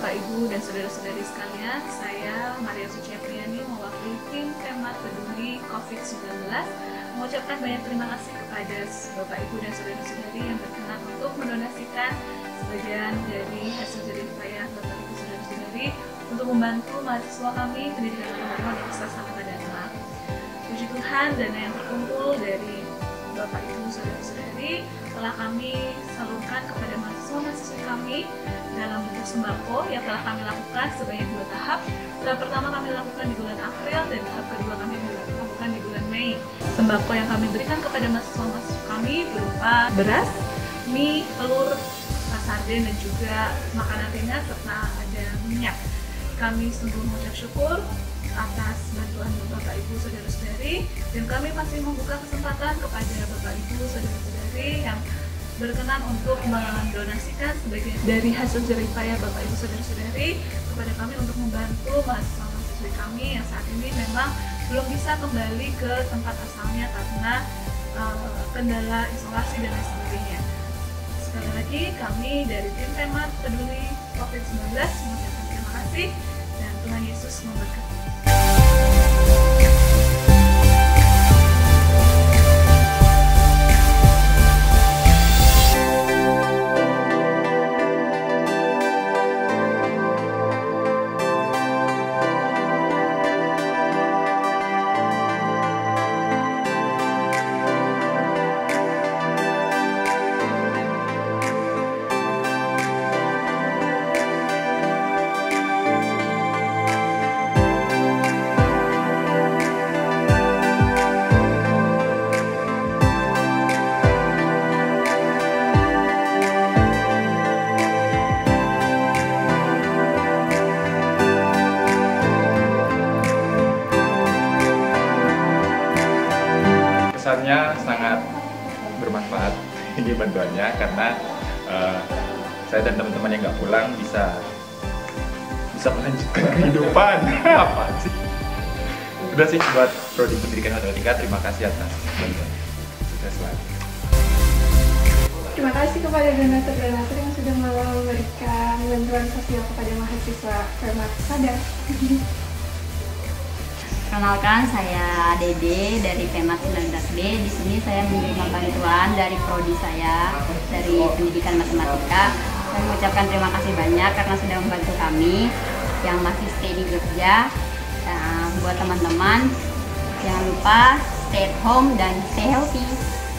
Bapak, Ibu, dan saudara-saudari sekalian, saya Maria Suciapriani mewakili tim Pemat Peduli COVID-19 mengucapkan banyak terima kasih kepada Bapak, Ibu, dan saudara-saudari yang berkenan untuk mendonasikan sebagian dari hasil jerih payah Bapak, Ibu, saudara-saudari untuk membantu mahasiswa kami pendidikan agama Universitas Al-Fatah Dharma. Puji Tuhan, dana yang terkumpul dari Bapak, Ibu, saudara-saudari telah kami salurkan kepada mahasiswa-mahasiswa kami dalam bentuk sembako yang telah kami lakukan sebanyak 2 tahap. Tahap pertama kami lakukan di bulan April dan tahap kedua kami lakukan di bulan Mei. Sembako yang kami berikan kepada mahasiswa-mahasiswa kami berupa beras, mie, telur, sarden, dan juga makanan ringan serta ada minyak. Kami sungguh mengucap syukur atas bantuan Bapak, Ibu, saudara-saudari, dan kami masih membuka kesempatan kepada Bapak, Ibu, saudara-saudari yang berkenan untuk mendonasikan sebagian dari hasil jerih payah Bapak, Ibu, saudara-saudari kepada kami untuk membantu mahasiswa-mahasiswi kami yang saat ini memang belum bisa kembali ke tempat asalnya karena kendala isolasi dan lain sebagainya. Sekali lagi kami dari tim Pemat Peduli COVID-19 mengucapkan terima kasih dan Tuhan Yesus memberkati. Kesannya sangat bermanfaat ini bantuannya karena saya dan teman-teman yang nggak pulang bisa melanjutkan kehidupan. Apa sih? Udah sih buat Prodi Pendidikan Matematika, terima kasih atas bantuan. Sukses selalu. Terima kasih kepada donatur-donatur yang sudah memberikan bantuan sosial kepada mahasiswa Pemat Sadar. Kenalkan, saya Dede dari Pemat 19B. Di sini saya menerima bantuan dari prodi saya dari Pendidikan Matematika. Saya mengucapkan terima kasih banyak karena sudah membantu kami yang masih stay di Jogja. Buat teman-teman, jangan lupa stay at home dan stay healthy.